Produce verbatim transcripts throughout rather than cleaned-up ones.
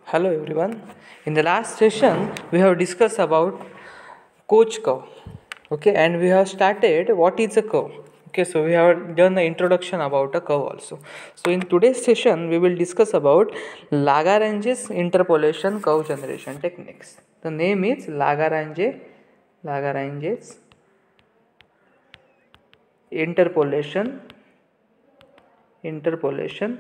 Hello everyone. In the last session, we have discussed about coach curve. Okay, and we have started what is a curve. Okay, so we have done the introduction about a curve also. So in today's session, we will discuss about Lagrange's interpolation curve generation techniques. The name is Lagrange, Lagrange's interpolation, interpolation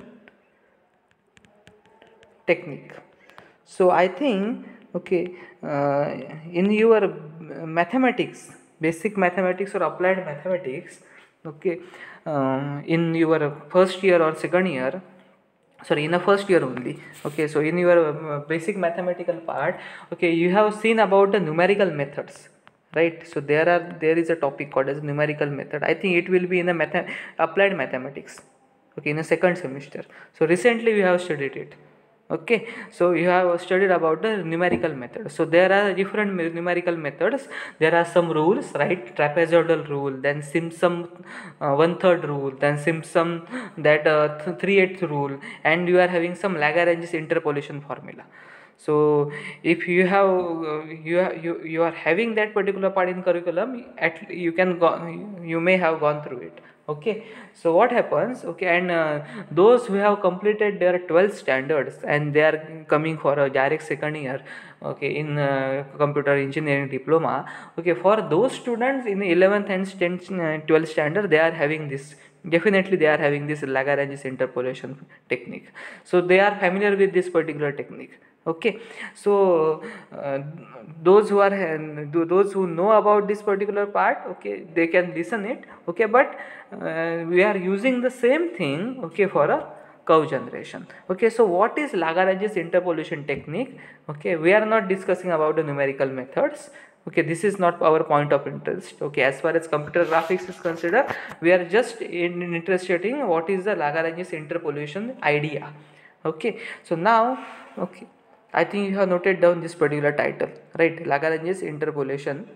technique. So I think okay, uh, in your mathematics, basic mathematics or applied mathematics, okay, uh, in your first year or second year, sorry, in the first year only, okay, so in your uh, basic mathematical part, okay, you have seen about the numerical methods, right? So there are there is a topic called as numerical method. I think it will be in the math applied mathematics, okay, in the second semester. So recently we have studied it. Okay, so you have studied about the numerical method. So there are different numerical methods. There are some rules, right? Trapezoidal rule, then Simpson uh, one third rule, then Simpson that uh, th- three eighth rule, and you are having some Lagrange's interpolation formula. So if you have uh, you, have, you you are having that particular part in curriculum, at you can go, you may have gone through it. Okay, so what happens, okay, and uh, those who have completed their twelfth standards and they are coming for a direct second year, okay, in uh, computer engineering diploma, okay, for those students in eleventh and tenth, uh, twelfth standard, they are having this, definitely they are having this Lagrange's interpolation technique. So they are familiar with this particular technique. Okay, so uh, those who are uh, those who know about this particular part, okay, they can listen it. Okay, but uh, we are using the same thing, okay, for a curve generation. Okay, so what is Lagrange's interpolation technique? Okay, we are not discussing about the numerical methods. Okay, this is not our point of interest. Okay, as far as computer graphics is considered, we are just in, interested in what is the Lagrange's interpolation idea. Okay, so now, okay, I think you have noted down this particular title, right? Lagrange's interpolation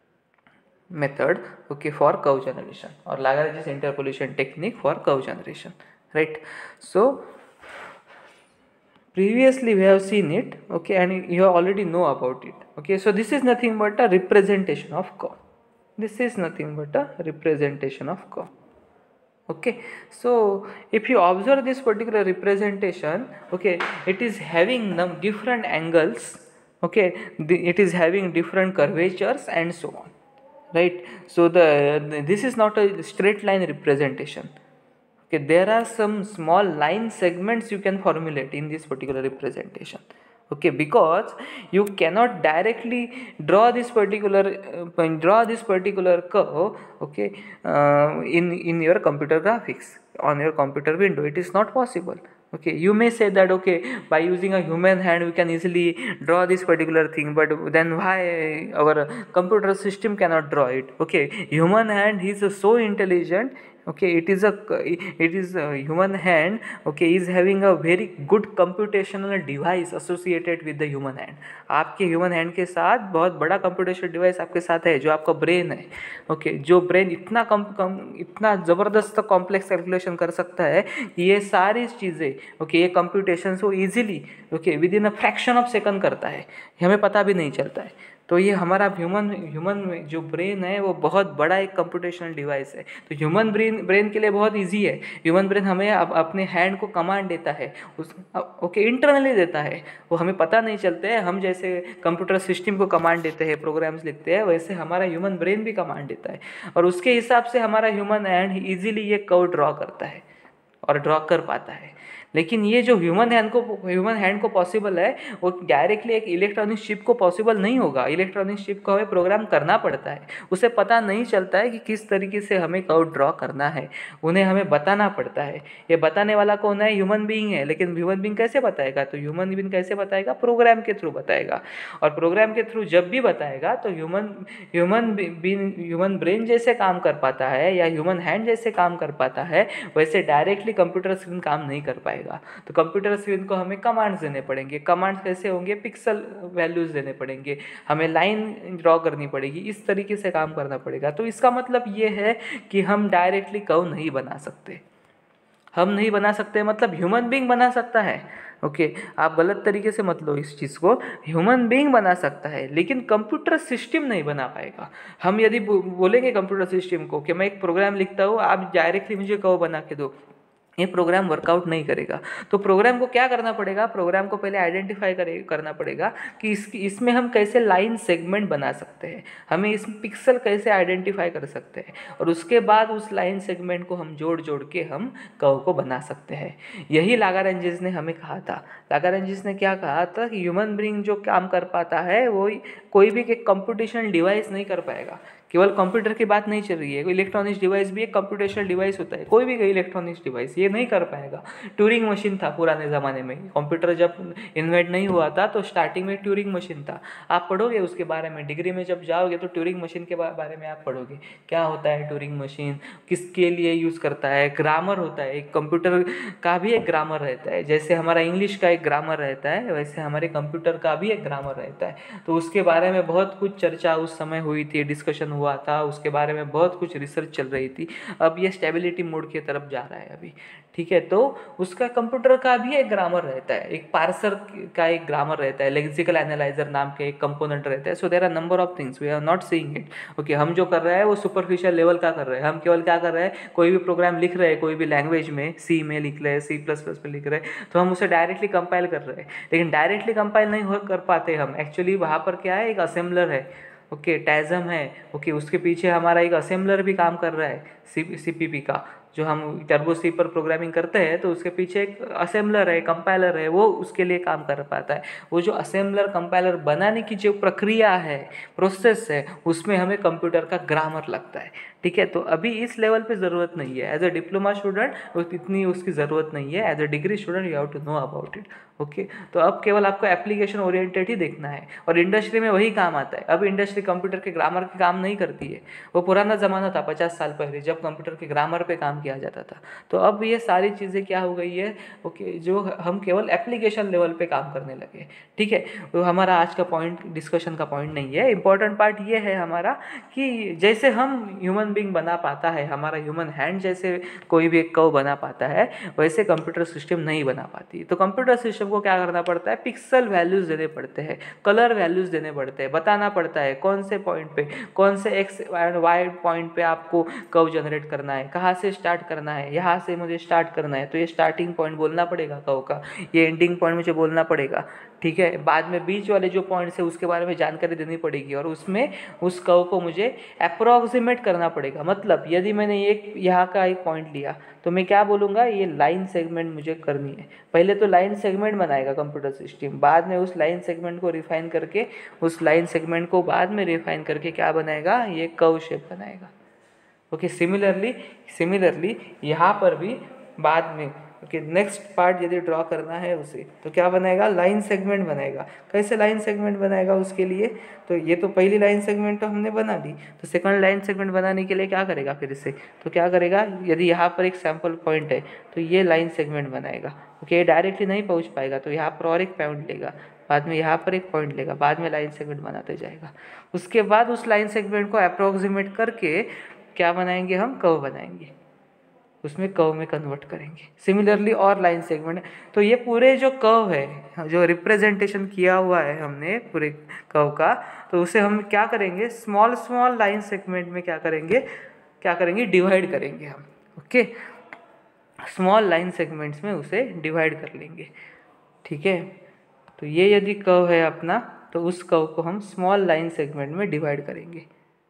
method, okay, for curve generation, or Lagrange's interpolation technique for curve generation, right? So previously we have seen it, okay, and you already know about it. Okay, so this is nothing but a representation of curve. This is nothing but a representation of curve. Okay, so if you observe this particular representation, okay, it is having some different angles, okay, the, it is having different curvatures and so on, right? So the this is not a straight line representation. Okay, there are some small line segments you can formulate in this particular representation. Okay, because you cannot directly draw this particular uh, draw this particular curve, okay, uh, in in your computer graphics on your computer window. It is not possible. Okay, you may say that, okay, by using a human hand we can easily draw this particular thing, but then why our computer system cannot draw it? Okay, human hand is so intelligent. Okay, it is a it is a human hand, okay, is having a very good computational device associated with the human hand. आपके human hand के साथ बहुत बड़ा computational device आपके साथ है, जो आपका brain है. okay, जो brain इतना कम कम इतना ज़बरदस्त complex calculation कर सकता है, ये सारी चीज़ें, okay, ये computations वो easily, okay, within a fraction of second करता है, हमें पता भी नहीं चलता है. तो ये हमारा ह्यूमन ह्यूमन जो ब्रेन है वो बहुत बड़ा एक कंप्यूटेशनल डिवाइस है. तो ह्यूमन ब्रेन ब्रेन के लिए बहुत इजी है. ह्यूमन ब्रेन हमें अप, अपने हैंड को कमांड देता है, उस ओके इंटरनली देता है, वो हमें पता नहीं चलते है. हम जैसे कंप्यूटर सिस्टम को कमांड देते हैं, प्रोग्राम्स लिखते हैं, वैसे हमारा ह्यूमन ब्रेन भी कमांड देता है, और उसके हिसाब से हमारा ह्यूमन हैंड ईजिली ये कर्व ड्रॉ करता है और ड्रॉ कर पाता है. लेकिन ये जो ह्यूमन हैंड को ह्यूमन हैंड को पॉसिबल है, वो डायरेक्टली एक इलेक्ट्रॉनिक चिप को पॉसिबल नहीं होगा. इलेक्ट्रॉनिक चिप को हमें प्रोग्राम करना पड़ता है, उसे पता नहीं चलता है कि किस तरीके से हमें कर्व ड्रॉ करना है, उन्हें हमें बताना पड़ता है. ये बताने वाला कौन है? ह्यूमन बीइंग है. लेकिन ह्यूमन बीइंग कैसे बताएगा? तो ह्यूमन बीइंग कैसे बताएगा? प्रोग्राम के थ्रू बताएगा. और प्रोग्राम के थ्रू जब भी बताएगा तो human human being human brain जैसे काम कर पाता है या ह्यूमन हैंड जैसे काम कर पाता है, वैसे डायरेक्टली कंप्यूटर स्क्रीन काम नहीं कर पाएगा. तो कंप्यूटर स्क्रीन को हमें कमांड्स देने पड़ेंगे. कमांड्स कैसे होंगे? पिक्सल वैल्यूज देने पड़ेंगे, हमें लाइन ड्रॉ करनी पड़ेगी, इस तरीके से काम करना पड़ेगा. तो इसका मतलब ये है कि हम डायरेक्टली कर्व नहीं बना सकते. हम नहीं बना सकते मतलब ह्यूमन बीइंग बना सकता है। ओके okay, आप गलत तरीके से मत लो इस चीज़ को। ह्यूमन बीइंग बना सकता है लेकिन कंप्यूटर सिस्टम नहीं बना पाएगा। हम यदि बोलेंगे कंप्यूटर सिस्टम को कि मैं एक प्रोग्राम लिखता हूँ, आप डायरेक्टली मुझे कहो बना के दो, ये प्रोग्राम वर्कआउट नहीं करेगा। तो प्रोग्राम को क्या करना पड़ेगा, प्रोग्राम को पहले आइडेंटिफाई करे करना पड़ेगा कि इसकी इसमें हम कैसे लाइन सेगमेंट बना सकते हैं, हमें इस पिक्सल कैसे आइडेंटिफाई कर सकते हैं, और उसके बाद उस लाइन सेगमेंट को हम जोड़ जोड़ के हम कर्व को बना सकते हैं। यही लागरेंजेस ने हमें कहा था। लागरेंजेस ने क्या कहा था कि ह्यूमन ब्रेन जो काम कर पाता है वो कोई भी एक कंप्यूटेशनल डिवाइस नहीं कर पाएगा। केवल कंप्यूटर की बात नहीं चल रही है, इलेक्ट्रॉनिक्स डिवाइस भी एक कंप्यूटेशनल डिवाइस होता है, कोई भी इलेक्ट्रॉनिक्स डिवाइस ये नहीं कर पाएगा। ट्यूरिंग मशीन था पुराने ज़माने में, कंप्यूटर जब इन्वेंट नहीं हुआ था तो स्टार्टिंग में ट्यूरिंग मशीन था। आप पढ़ोगे उसके बारे में, डिग्री में जब जाओगे तो ट्यूरिंग मशीन के बारे में आप पढ़ोगे क्या होता है ट्यूरिंग मशीन, किसके लिए यूज़ करता है। ग्रामर होता है, एक कंप्यूटर का भी एक ग्रामर रहता है, जैसे हमारा इंग्लिश का एक ग्रामर रहता है वैसे हमारे कंप्यूटर का भी एक ग्रामर रहता है। तो उसके बारे में बहुत कुछ चर्चा उस समय हुई थी, डिस्कशन हुआ था, उसके बारे में बहुत कुछ रिसर्च चल रही थी। अब ये स्टेबिलिटी मोड की तरफ जा रहा है अभी, ठीक है। तो उसका कंप्यूटर का भी एक ग्रामर रहता है, एक पार्सर का एक ग्रामर रहता है, लेक्सिकल एनालाइजर नाम के एक कंपोनेंट रहता है। So there are number of things, we are not seeing it. Okay, हम जो कर रहे हैं वो सुपरफिशियल लेवल का कर रहे हैं। हम केवल क्या कर रहे हैं, कोई भी प्रोग्राम लिख रहे हैं, कोई भी लैंग्वेज में, सी में लिख रहे हैं, सी प्लस प्लस में लिख रहे हैं, तो हम उसे डायरेक्टली कंपाइल कर रहे हैं। लेकिन डायरेक्टली कंपाइल नहीं हो कर पाते हम, एक्चुअली वहाँ पर क्या है, एक असेंबलर है, ओके okay, टैजम है, ओके okay, उसके पीछे हमारा एक असेंबलर भी काम कर रहा है, सी सीपीपी का। जो हम टर्बो सी पर प्रोग्रामिंग करते हैं तो उसके पीछे एक असेंबलर है, कंपाइलर है, वो उसके लिए काम कर पाता है। वो जो असेंबलर कंपाइलर बनाने की जो प्रक्रिया है, प्रोसेस है, उसमें हमें कंप्यूटर का ग्रामर लगता है, ठीक है। तो अभी इस लेवल पे ज़रूरत नहीं है, एज अ डिप्लोमा स्टूडेंट इतनी उसकी ज़रूरत नहीं है, as a degree student you have to know about it, okay. तो अब केवल आपको एप्लीकेशन ओरिएंटेड ही देखना है, और इंडस्ट्री में वही काम आता है। अब इंडस्ट्री कंप्यूटर के ग्रामर के काम नहीं करती है, वो पुराना ज़माना था पचास साल पहले जब कंप्यूटर के ग्रामर पे काम किया जाता था। तो अब ये सारी चीज़ें क्या हो गई है, ओके, जो हम केवल एप्लीकेशन लेवल पे काम करने लगे, ठीक है। तो हमारा आज का पॉइंट डिस्कशन का पॉइंट नहीं है, इंपॉर्टेंट पार्ट ये है हमारा कि जैसे हम ह्यूमन बीइंग बना पाता है, हमारा ह्यूमन हैंड जैसे कोई भी एक कर्व बना पाता है, वैसे कंप्यूटर सिस्टम नहीं बना पाती। तो कंप्यूटर सिस्टम को क्या करना पड़ता है, पिक्सल वैल्यूज़ देने पड़ते हैं, कलर वैल्यूज़ देने पड़ते हैं, बताना पड़ता है कौन से पॉइंट पे, कौन से एक्स एंड वाई पॉइंट पे आपको कर्व जनरेट करना है, कहाँ से स्टार्ट करना है, यहाँ से मुझे स्टार्ट करना है तो ये स्टार्टिंग पॉइंट बोलना पड़ेगा कर्व का, ये एंडिंग पॉइंट मुझे बोलना पड़ेगा, ठीक है। बाद में बीच वाले जो पॉइंट्स है उसके बारे में जानकारी देनी पड़ेगी, और उसमें उस कर्व को मुझे अप्रॉक्सीमेट करना पड़ेगा। मतलब यदि मैंने एक यहाँ का एक पॉइंट लिया तो मैं क्या बोलूँगा, ये लाइन सेगमेंट मुझे करनी है। पहले तो लाइन सेगमेंट बनाएगा कंप्यूटर सिस्टम, बाद में उस लाइन सेगमेंट को रिफाइन करके, उस लाइन सेगमेंट को बाद में रिफाइन करके क्या बनाएगा, ये कर्व शेप बनाएगा, ओके। सिमिलरली सिमिलरली यहाँ पर भी बाद में, ओके, नेक्स्ट पार्ट यदि ड्रॉ करना है उसे तो क्या बनाएगा, लाइन सेगमेंट बनाएगा। कैसे लाइन सेगमेंट बनाएगा उसके लिए, तो ये तो पहली लाइन सेगमेंट तो हमने बना ली, तो सेकंड लाइन सेगमेंट बनाने के लिए क्या करेगा फिर इसे, तो क्या करेगा, यदि यहाँ पर एक सैम्पल पॉइंट है तो ये लाइन सेगमेंट बनाएगा, ओके। ये डायरेक्टली नहीं पहुँच पाएगा तो यहाँ पर और एक पॉइंट लेगा, बाद में यहाँ पर एक पॉइंट लेगा, बाद में लाइन सेगमेंट बनाते जाएगा। उसके बाद उस लाइन सेगमेंट को अप्रॉक्सीमेट करके क्या बनाएंगे, हम कर्व बनाएंगे, उसमें कर्व में कन्वर्ट करेंगे। सिमिलरली और लाइन सेगमेंट, तो ये पूरे जो कर्व है, जो रिप्रेजेंटेशन किया हुआ है हमने पूरे कर्व का, तो उसे हम क्या करेंगे, स्मॉल स्मॉल लाइन सेगमेंट में क्या करेंगे, क्या करेंगे, डिवाइड करेंगे हम, ओके। स्मॉल लाइन सेगमेंट्स में उसे डिवाइड कर लेंगे, ठीक है। तो ये यदि कर्व है अपना, तो उस कर्व को हम स्मॉल लाइन सेगमेंट में डिवाइड करेंगे,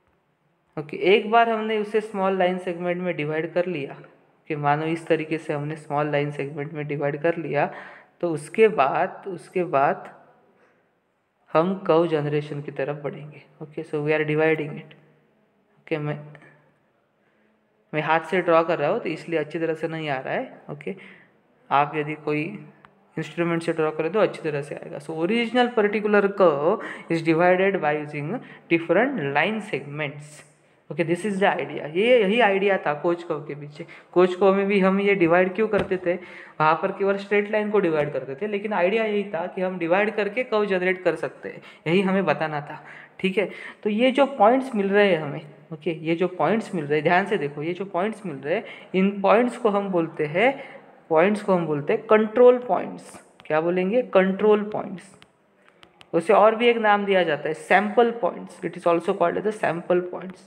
ओके। एक बार हमने उसे स्मॉल लाइन सेगमेंट में डिवाइड कर लिया, कि मानो इस तरीके से हमने स्मॉल लाइन सेगमेंट में डिवाइड कर लिया, तो उसके बाद उसके बाद हम कर्व जनरेशन की तरफ बढ़ेंगे, okay. So we are dividing it, okay. मैं मैं हाथ से ड्रॉ कर रहा हूँ तो इसलिए अच्छी तरह से नहीं आ रहा है, ओके। आप यदि कोई इंस्ट्रूमेंट से ड्रॉ करें तो अच्छी तरह से आएगा। So original particular curve is divided by using different line segments, okay. This is the idea, ये यही आइडिया था कोच कर्व के पीछे। कोच कर्व में भी हम ये डिवाइड क्यों करते थे, वहाँ पर केवल स्ट्रेट लाइन को डिवाइड करते थे, लेकिन आइडिया यही था कि हम डिवाइड करके कर्व जनरेट कर सकते हैं, यही हमें बताना था, ठीक है। तो ये जो पॉइंट्स मिल रहे हैं हमें, ओके, ये जो पॉइंट्स मिल रहे हैं, ध्यान से देखो, ये जो पॉइंट्स मिल रहे हैं, इन पॉइंट्स को हम बोलते हैं पॉइंट्स को हम बोलते हैं कंट्रोल पॉइंट्स। क्या बोलेंगे? Control points. उसे और भी एक नाम दिया जाता है sample points, it is also called as the sample points.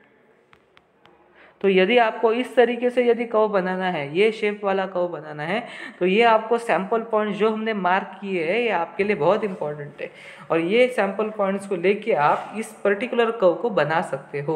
तो यदि आपको इस तरीके से यदि कर्व बनाना है, ये शेप वाला कर्व बनाना है, तो ये आपको सैंपल पॉइंट्स जो हमने मार्क किए हैं, ये आपके लिए बहुत इंपॉर्टेंट है। और ये सैंपल पॉइंट्स को लेके आप इस पर्टिकुलर कर्व को बना सकते हो।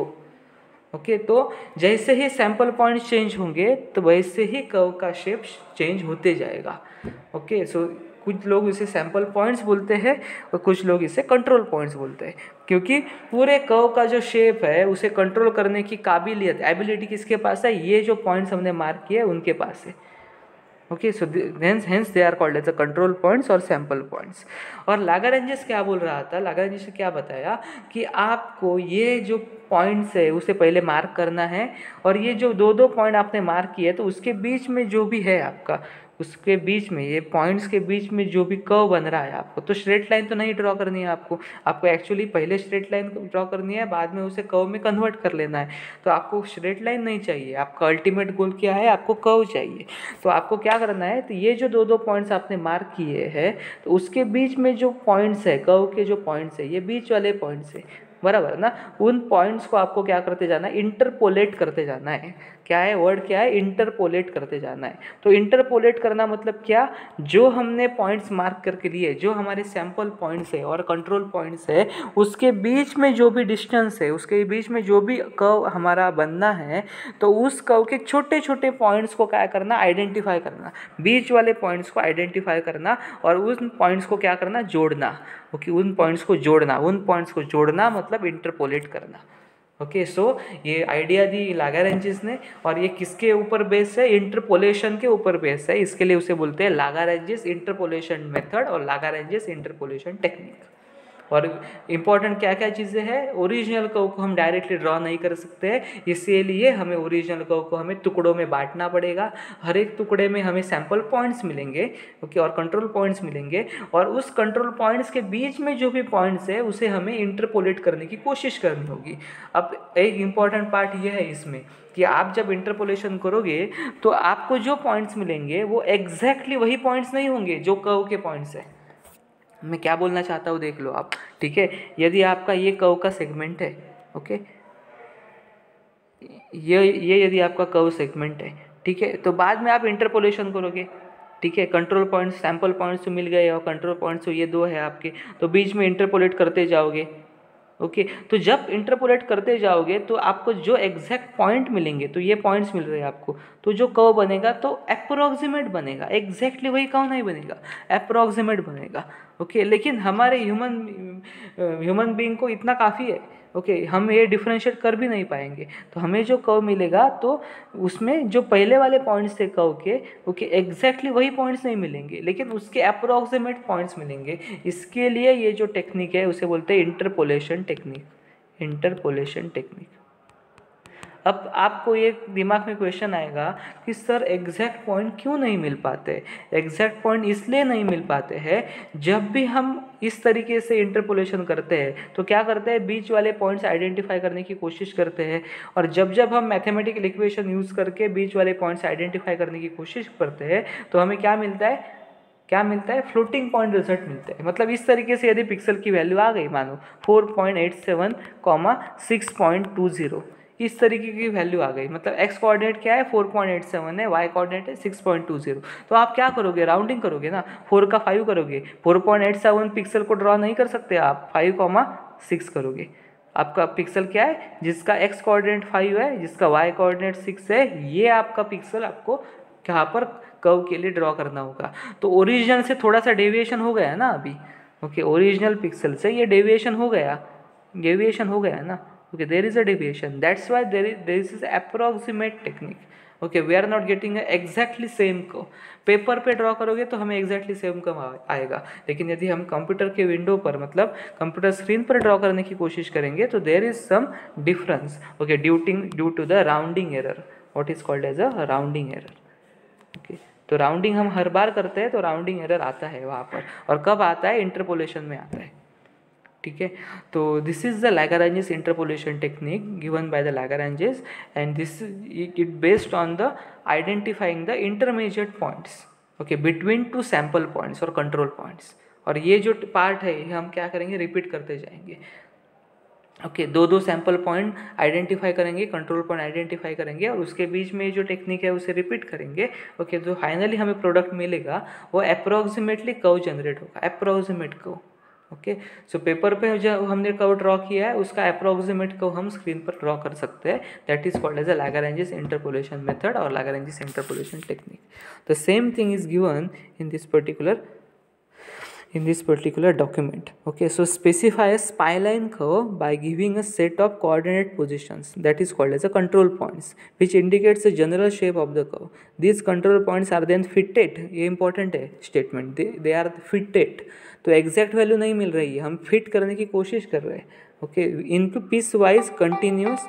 ओके, तो जैसे ही सैंपल पॉइंट्स चेंज होंगे तो वैसे ही कर्व का शेप चेंज होते जाएगा। ओके, सो कुछ लोग इसे सैंपल पॉइंट्स बोलते हैं और कुछ लोग इसे कंट्रोल पॉइंट्स बोलते हैं, क्योंकि पूरे कर्व का जो शेप है उसे कंट्रोल करने की काबिलियत, एबिलिटी किसके पास है? ये जो पॉइंट्स हमने मार्क किए उनके पास है। Okay, so hence hence they are called as a control points और सैंपल पॉइंट्स। और लाग्रांजिस क्या बोल रहा था? लाग्रांजिस ने क्या बताया कि आपको ये जो पॉइंट्स है उसे पहले मार्क करना है, और ये जो दो दो पॉइंट आपने मार्क किए तो उसके बीच में जो भी है आपका, उसके बीच में, ये पॉइंट्स के बीच में जो भी कर्व बन रहा है आपको, तो स्ट्रेट लाइन तो नहीं ड्रॉ करनी है आपको आपको एक्चुअली पहले स्ट्रेट लाइन ड्रॉ करनी है, बाद में उसे कर्व में कन्वर्ट कर लेना है। तो आपको स्ट्रेट लाइन नहीं चाहिए, आपका अल्टीमेट गोल क्या है? आपको कर्व चाहिए। तो आपको क्या करना है? तो ये जो दो दो पॉइंट्स आपने मार्क किए हैं, तो उसके बीच में जो पॉइंट्स है, कर्व के जो पॉइंट्स है, ये बीच वाले पॉइंट्स है, बराबर ना? उन पॉइंट्स को आपको क्या करते जाना है? इंटरपोलेट करते जाना है। क्या है वर्ड? क्या है? इंटरपोलेट करते जाना है। तो इंटरपोलेट करना मतलब क्या? जो हमने पॉइंट्स मार्क करके लिए, जो हमारे सैंपल पॉइंट्स है और कंट्रोल पॉइंट्स है, उसके बीच में जो भी डिस्टेंस है, उसके बीच में जो भी कर्व हमारा बनना है, तो उस कर्व के छोटे छोटे पॉइंट्स को क्या करना? आइडेंटिफाई करना, बीच वाले पॉइंट्स को आइडेंटिफाई करना, और उन पॉइंट्स को क्या करना? जोड़ना। ओके, उन पॉइंट्स को जोड़ना, उन पॉइंट्स को जोड़ना मतलब इंटरपोलेट करना। ओके, सो ये आइडिया दी लाग्रांजिस ने, और ये किसके ऊपर बेस है? इंटरपोलेशन के ऊपर बेस है। इसके लिए उसे बोलते हैं लाग्रांजिस इंटरपोलेशन मेथड और लाग्रांजिस इंटरपोलेशन टेक्निक। और इम्पॉर्टेंट क्या क्या चीज़ें हैं? ओरिजिनल कर्व को हम डायरेक्टली ड्रॉ नहीं कर सकते हैं, इसीलिए हमें ओरिजिनल कर्व को हमें टुकड़ों में बांटना पड़ेगा। हर एक टुकड़े में हमें सैंपल पॉइंट्स मिलेंगे, ओके, और कंट्रोल पॉइंट्स मिलेंगे, और उस कंट्रोल पॉइंट्स के बीच में जो भी पॉइंट्स है उसे हमें इंटरपोलेट करने की कोशिश करनी होगी। अब एक इम्पॉर्टेंट पार्ट यह है इसमें कि आप जब इंटरपोलेशन करोगे तो आपको जो पॉइंट्स मिलेंगे वो एग्जैक्टली वही पॉइंट्स नहीं होंगे जो कर्व के पॉइंट्स हैं। मैं क्या बोलना चाहता हूँ देख लो आप, ठीक है? यदि आपका ये कर्व का सेगमेंट है, ओके, ये ये यदि आपका कर्व सेगमेंट है, ठीक है, तो बाद में आप इंटरपोलेशन करोगे, ठीक है, कंट्रोल पॉइंट्स, सैंपल पॉइंट्स तो मिल गए और कंट्रोल पॉइंट्स तो ये दो है आपके, तो बीच में इंटरपोलेट करते जाओगे। ओके okay, तो जब इंटरपोलेट करते जाओगे तो आपको जो एग्जैक्ट पॉइंट मिलेंगे, तो ये पॉइंट्स मिल रहे हैं आपको, तो जो कर्व बनेगा तो अप्रोक्सीमेट बनेगा, एग्जैक्टली वही कर्व नहीं बनेगा, अप्रोक्सीमेट बनेगा। ओके okay, लेकिन हमारे ह्यूमन ह्यूमन बीइंग को इतना काफ़ी है, ओके okay, हम ये डिफरेंशिएट कर भी नहीं पाएंगे। तो हमें जो कर्व मिलेगा तो उसमें जो पहले वाले पॉइंट्स थे कर्व के, ओके, एग्जैक्टली वही पॉइंट्स नहीं मिलेंगे, लेकिन उसके अप्रोक्सीमेट पॉइंट्स मिलेंगे। इसके लिए ये जो टेक्निक है उसे बोलते हैं इंटरपोलेशन टेक्निक, इंटरपोलेशन टेक्निक। अब आपको ये दिमाग में क्वेश्चन आएगा कि सर एग्जैक्ट पॉइंट क्यों नहीं मिल पाते? एग्जैक्ट पॉइंट इसलिए नहीं मिल पाते हैं, जब भी हम इस तरीके से इंटरपोलेशन करते हैं तो क्या करते हैं? बीच वाले पॉइंट्स आइडेंटिफाई करने की कोशिश करते हैं, और जब जब हम मैथमेटिकल इक्वेशन यूज़ करके बीच वाले पॉइंट्स आइडेंटिफाई करने की कोशिश करते हैं तो हमें क्या मिलता है? क्या मिलता है? फ्लोटिंग पॉइंट रिजल्ट मिलता है। मतलब इस तरीके से यदि पिक्सल की वैल्यू आ गई, मानो four point eight seven comma six point two zero, इस तरीके की वैल्यू आ गई, मतलब एक्स कोऑर्डिनेट क्या है? फोर पॉइंट एट सेवन है, वाई कोऑर्डिनेट है सिक्स पॉइंट टू जीरो। तो आप क्या करोगे? राउंडिंग करोगे ना, फोर का फाइव करोगे। Four point eight seven pixel को ड्रॉ नहीं कर सकते आप, फाइव कॉमा सिक्स करोगे। आपका पिक्सल क्या है? जिसका एक्स कोऑर्डिनेट फाइव है, जिसका वाई कोऑर्डिनेट सिक्स है, ये आपका पिक्सल आपको यहाँ पर कर्व के लिए ड्रॉ करना होगा। तो ओरिजिनल से थोड़ा सा डेविएशन हो गया ना अभी, ओके, ओरिजिनल पिक्सल से ये डेविएशन हो गया, डेविएशन हो गया ना, okay, there is a deviation, that's why there is this is approximate technique. Okay, we are not getting exactly same curve. Paper पे ड्रॉ करोगे तो हमें एग्जैक्टली सेम कर्व आएगा, लेकिन यदि हम कंप्यूटर के विंडो पर, मतलब कंप्यूटर स्क्रीन पर ड्रॉ करने की कोशिश करेंगे तो there is some difference, okay, ड्यूटिंग due to the rounding error, what is called as a rounding error. Okay, तो राउंडिंग हम हर बार करते हैं तो राउंडिंग एरर आता है वहाँ पर, और कब आता है? इंटरपोलेशन में आता है। ठीक है। तो this is the Lagrange's interpolation technique given by the Lagrange's and this it based on the identifying the intermediate points okay between two sample points और कंट्रोल पॉइंट्स। और ये जो पार्ट है ये हम क्या करेंगे, रिपीट करते जाएंगे। ओके okay, दो दो सैम्पल पॉइंट आइडेंटिफाई करेंगे, कंट्रोल पॉइंट आइडेंटिफाई करेंगे और उसके बीच में जो टेक्निक है उसे रिपीट करेंगे। ओके okay, तो फाइनली हमें प्रोडक्ट मिलेगा वो अप्रोक्सीमेटली कर्व जनरेट होगा, approximate curve. Okay so paper पे जो हमने कर्व ड्रॉ किया है उसका अप्रोक्सीमेट कर्व हम स्क्रीन पर ड्रॉ कर सकते हैं। That is called as a Lagrange's interpolation method और Lagrange's interpolation technique. The same thing is given in this particular in this particular document. Okay, so specify a spline curve by giving a set of coordinate positions that is called as a control points which indicates the general shape of the curve. These control points are then fitted, ये important है statement, they, they are fitted, तो exact value नहीं मिल रही है, हम fit करने की कोशिश कर रहे हैं। okay, into piecewise continuous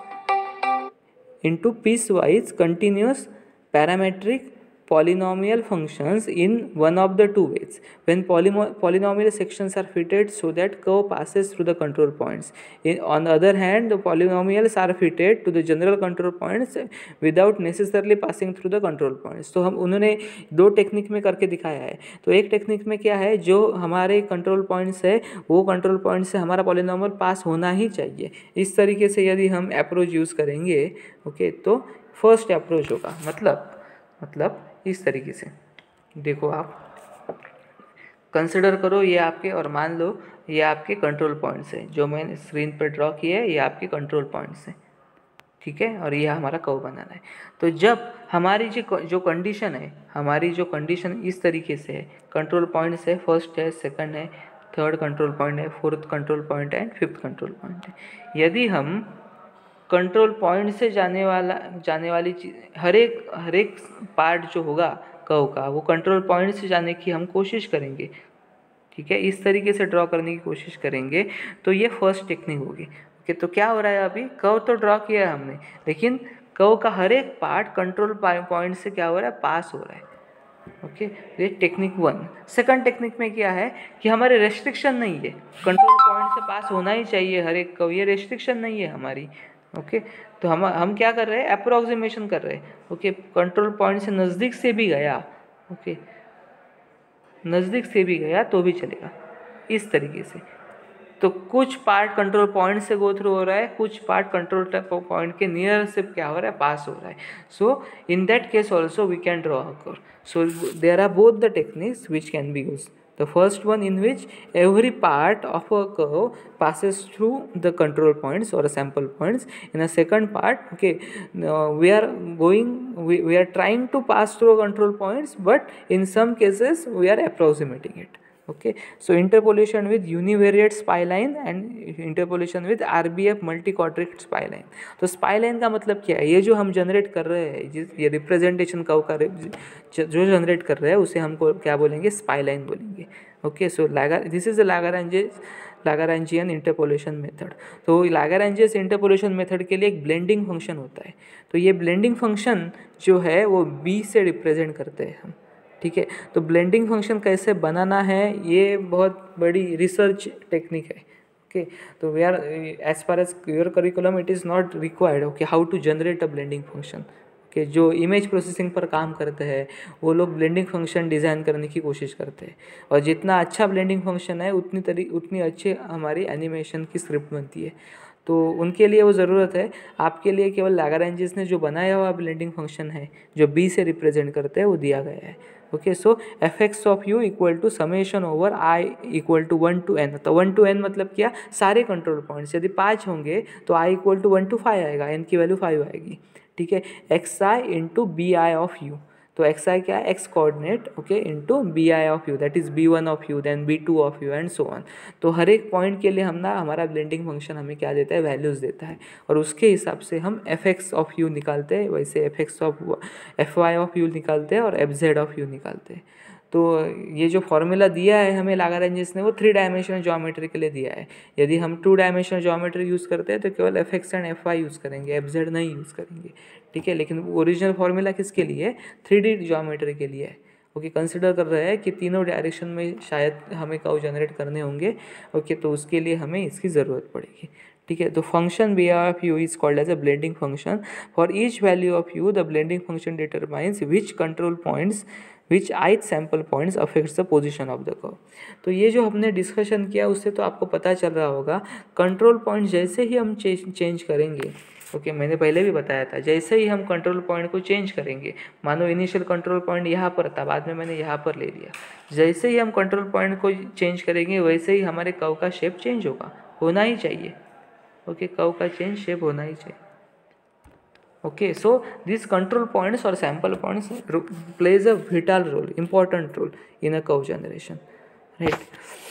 into piecewise continuous parametric polynomial functions in one of the two ways when polymo- polynomial sections are fitted so that curve passes through the control points. In, on the other hand, the polynomials are fitted to the general control points without necessarily passing through the control points. तो हम उन्होंने दो technique में करके दिखाया है। तो एक टेक्निक में क्या है, जो हमारे कंट्रोल पॉइंट्स है वो कंट्रोल पॉइंट से हमारा पॉलिनॉमियल पास होना ही चाहिए। इस तरीके से यदि हम अप्रोच यूज़ करेंगे ओके okay, तो फर्स्ट अप्रोच होगा, मतलब मतलब इस तरीके से देखो, आप कंसिडर करो ये आपके, और मान लो ये आपके कंट्रोल पॉइंट्स हैं जो मैंने स्क्रीन पर ड्रॉ किए है, ये आपके कंट्रोल पॉइंट्स हैं, ठीक है, और ये हमारा कर्व बनाना है। तो जब हमारी जो जो कंडीशन है, हमारी जो कंडीशन इस तरीके से है, कंट्रोल पॉइंट्स है, फर्स्ट है, सेकंड है, थर्ड कंट्रोल पॉइंट है, फोर्थ कंट्रोल पॉइंट है एंड फिफ्थ कंट्रोल पॉइंट है। यदि हम कंट्रोल पॉइंट से जाने वाला जाने वाली चीज, हर एक हर एक पार्ट जो होगा कर्व का वो कंट्रोल पॉइंट से जाने की हम कोशिश करेंगे, ठीक है, इस तरीके से ड्रॉ करने की कोशिश करेंगे। तो ये फर्स्ट टेक्निक होगी। ओके, तो क्या हो रहा है, अभी कर्व तो ड्रॉ किया है हमने, लेकिन कर्व का हर एक पार्ट कंट्रोल पॉइंट से क्या हो रहा है, पास हो रहा है। ओके, ये टेक्निक वन। सेकंड टेक्निक में क्या है कि हमारे रेस्ट्रिक्शन नहीं है, कंट्रोल पॉइंट से पास होना ही चाहिए हर एक कर्व, ये रेस्ट्रिक्शन नहीं है हमारी। ओके okay, तो हम हम क्या कर रहे हैं, अप्रोक्सीमेशन कर रहे हैं। ओके, कंट्रोल पॉइंट से नज़दीक से भी गया, ओके okay, नज़दीक से भी गया तो भी चलेगा, इस तरीके से। तो कुछ पार्ट कंट्रोल पॉइंट से गो थ्रू हो रहा है, कुछ पार्ट कंट्रोल पॉइंट के नियर से क्या हो रहा है, पास हो रहा है। So in that case also we can draw a curve. So there are both the techniques which can be used. The first one in which every part of a curve passes through the control points or sample points. In the second part, okay, uh, we are going, we, we are trying to pass through control points, but in some cases we are approximating it. Okay, so interpolation with univariate spline and interpolation with R B F multi-quadric spline. तो spline का मतलब क्या है, ये जो हम generate कर रहे हैं, जिस ये रिप्रेजेंटेशन कर्व का जो जनरेट कर रहे हैं उसे हमको क्या बोलेंगे, spline बोलेंगे। Okay, so this is the Lagrange's Lagrangian interpolation method. तो Lagrange's इंटरपोलेशन मेथड के लिए एक ब्लेंडिंग फंक्शन होता है। तो ये ब्लेंडिंग फंक्शन जो है वो बी से रिप्रेजेंट करते हैं हम, ठीक है। तो ब्लेंडिंग फंक्शन कैसे बनाना है ये बहुत बड़ी रिसर्च टेक्निक है। ओके, तो we are as far as your curriculum it is not required okay how to generate a blending function. Okay, जो इमेज प्रोसेसिंग पर काम करते हैं वो लोग ब्लेंडिंग फंक्शन डिज़ाइन करने की कोशिश करते हैं, और जितना अच्छा ब्लेंडिंग फंक्शन है उतनी तरी उतनी अच्छी हमारी एनिमेशन की स्क्रिप्ट बनती है। तो उनके लिए वो ज़रूरत है। आपके लिए केवल Lagrange's ने जो बनाया हुआ ब्लेंडिंग फंक्शन है जो बी से रिप्रेजेंट करते हैं वो दिया गया है। Okay, so f x of u equal to summation over i equal to one to n. तो वन टू एन मतलब क्या, सारे कंट्रोल पॉइंट्स, यदि पाँच होंगे तो i equal to one to five आएगा, एन की वैल्यू फाइव आएगी, ठीक है। X i into b i of u, तो एक्स आई क्या है, x coordinate, okay, into b i of u, that is B one of u, then b two of u and so on. तो हर एक point के लिए हम ना हमारा ब्लेंडिंग फंक्शन हमें क्या देता है, वैल्यूज़ देता है, और उसके हिसाब से हम एफ एक्स ऑफ यू निकालते हैं, वैसे f x of f y of u निकालते हैं और एफ जेड ऑफ यू निकालते हैं। तो ये जो फॉर्मूला दिया है हमें Lagrange's ने वो थ्री डायमेंशनल ज्योमेट्री के लिए दिया है। यदि हम टू डायमेंशनल ज्योमेट्री यूज़ करते हैं तो केवल f x and f y use करेंगे, एफ जेड नहीं यूज़ करेंगे, ठीक है। लेकिन ओरिजिनल फार्मूला किसके लिए है, थ्री डी ज्योमेट्री के लिए है। ओके, कंसिडर कर रहे हैं कि तीनों डायरेक्शन में शायद हमें कर्व जनरेट करने होंगे। ओके, तो उसके लिए हमें इसकी ज़रूरत पड़ेगी। ठीक है, तो function b i of u is called as a blending function. For each value of u the blending function determines which control points which ith sample points affects the position of the curve. तो ये जो हमने discussion किया उससे तो आपको पता चल रहा होगा, कंट्रोल पॉइंट जैसे ही हम चेंज करेंगे, ओके okay, मैंने पहले भी बताया था, जैसे ही हम कंट्रोल पॉइंट को चेंज करेंगे, मानो इनिशियल कंट्रोल पॉइंट यहाँ पर था, बाद में मैंने यहाँ पर ले लिया, जैसे ही हम कंट्रोल पॉइंट को चेंज करेंगे वैसे ही हमारे कर्व का शेप चेंज होगा, होना ही चाहिए। ओके, कर्व का चेंज शेप होना ही चाहिए। Okay, so these control points or sample points plays a vital role, important role in a curve generation, right?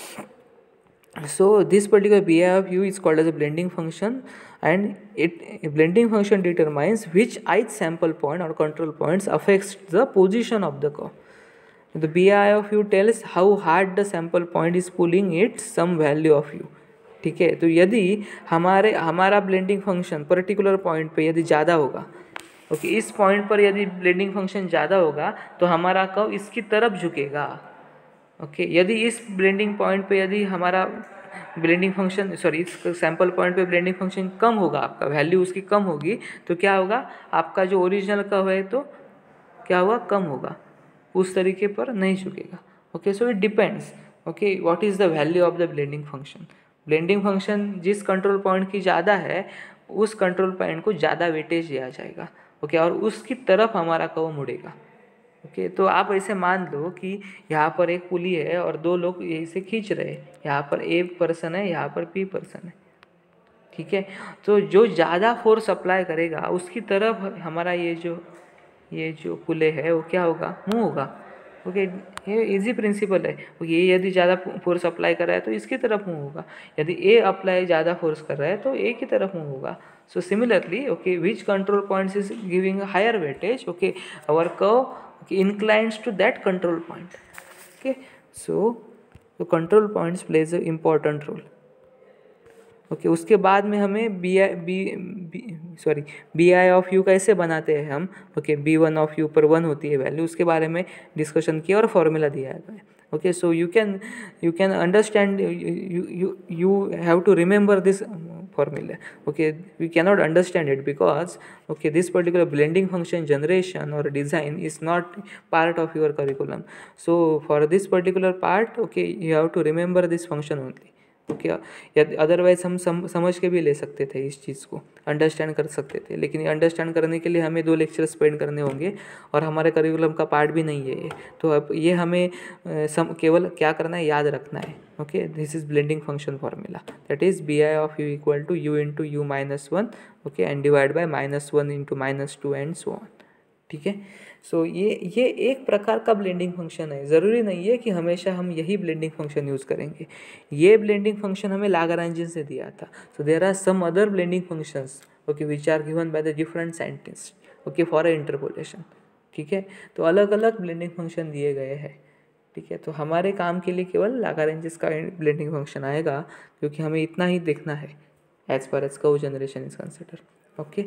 So this particular B I of u is called as a blending function, and it a blending function determines which ith sample point or control points affects the position of the curve. The B I of u tells how hard the sample point is pulling it some value of u. ठीक है, तो यदि हमारे हमारा blending function particular point पे यदि ज़्यादा होगा, ओके, इस पॉइंट पर यदि ब्लेंडिंग फंक्शन ज़्यादा होगा तो हमारा कर्व इसकी तरफ झुकेगा। ओके, यदि इस ब्लेंडिंग पॉइंट पे यदि हमारा ब्लेंडिंग फंक्शन सॉरी इस सैम्पल पॉइंट पे ब्लेंडिंग फंक्शन कम होगा, आपका वैल्यू उसकी कम होगी, तो क्या होगा, आपका जो ओरिजिनल कर्व है तो क्या होगा, कम होगा, उस तरीके पर नहीं झुकेगा। Okay, so it depends, okay, what is the value of the blending function. Blending function जिस कंट्रोल पॉइंट की ज़्यादा है उस कंट्रोल पॉइंट को ज़्यादा वेटेज दिया जाएगा। ओके, और उसकी तरफ हमारा कर्व मुड़ेगा। ओके, तो आप ऐसे मान लो कि यहाँ पर एक पुली है और दो लोग यहीं से खींच रहे हैं, यहाँ पर ए पर्सन है, यहाँ पर पी पर्सन है। ठीक है, तो जो ज़्यादा फोर्स अप्लाई करेगा उसकी तरफ हमारा ये जो ये जो पुले है वो क्या होगा, मूव होगा। ओके, ये इजी प्रिंसिपल है। ये यदि ज़्यादा फोर्स अप्लाई कर रहा है तो इसकी तरफ मूव होगा, यदि ए अप्लाई ज़्यादा फोर्स कर रहा है तो ए की तरफ मूव होगा। So similarly, okay, which control points is giving higher weightage, okay, our curve inclines to that control point. Okay, so the control points plays a important role. Okay, उसके बाद में हमें b i b b sorry b i of u कैसे बनाते हैं हम। Okay, b one of u पर one होती है वैल्यू, उसके बारे में डिस्कशन किया और फॉर्मूला दिया है। Okay, so you can you can understand, you you you have to remember this formula. Okay, we cannot understand it because okay, this particular blending function generation or design is not part of your curriculum. So for this particular part, okay, you have to remember this function only. Okay, otherwise हम सम, समझ के भी ले सकते थे, इस चीज़ को अंडरस्टैंड कर सकते थे, लेकिन अंडरस्टैंड करने के लिए हमें दो लेक्चर स्पेंड करने होंगे और हमारे करिकुलम का पार्ट भी नहीं है ये। तो अब ये हमें सम केवल क्या करना है, याद रखना है। Okay, this is blending function formula, that is b i of u equal to u into u minus one, okay, and divide by minus one into minus two and so on. ठीक है, सो so, ये ये एक प्रकार का blending function है। ज़रूरी नहीं है कि हमेशा हम यही ब्लेंडिंग फंक्शन यूज़ करेंगे। ये ब्लेंडिंग फंक्शन हमें लाग्रांजियन से दिया था। So there are some other blending functions, okay, which are given by the different scientist, okay, for a interpolation. ठीक है, तो अलग अलग ब्लेंडिंग फंक्शन दिए गए हैं। ठीक है, तो हमारे काम के लिए केवल लाग्रांजियन का ब्लेंडिंग फंक्शन आएगा, क्योंकि हमें इतना ही देखना है as per as curve generation is consider. Okay,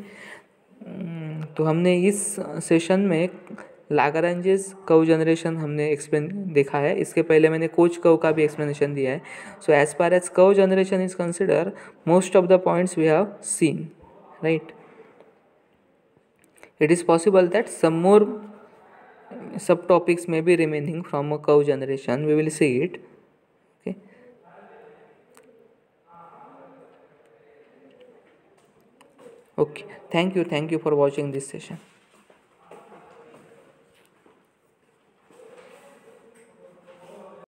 तो हमने इस सेशन में लाग्रांजियन कर्व जनरेशन हमने एक्सप्लेन देखा है। इसके पहले मैंने कोच कर्व का भी एक्सप्लेनेशन दिया है। So as far as curve generation is consider, most of the points we have seen, right. It is possible that some more sub topics may be remaining from a curve generation. We will see it. Okay. Okay. Thank you. Thank you for watching this session.